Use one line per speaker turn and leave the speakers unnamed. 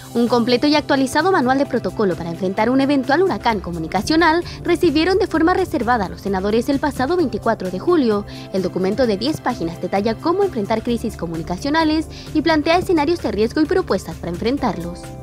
Un completo y actualizado manual de protocolo para enfrentar un eventual huracán comunicacional recibieron de forma reservada los senadores el pasado 24 de julio. El documento de 10 páginas detalla cómo enfrentar crisis comunicacionales y plantea escenarios de riesgo y propuestas para enfrentarlos.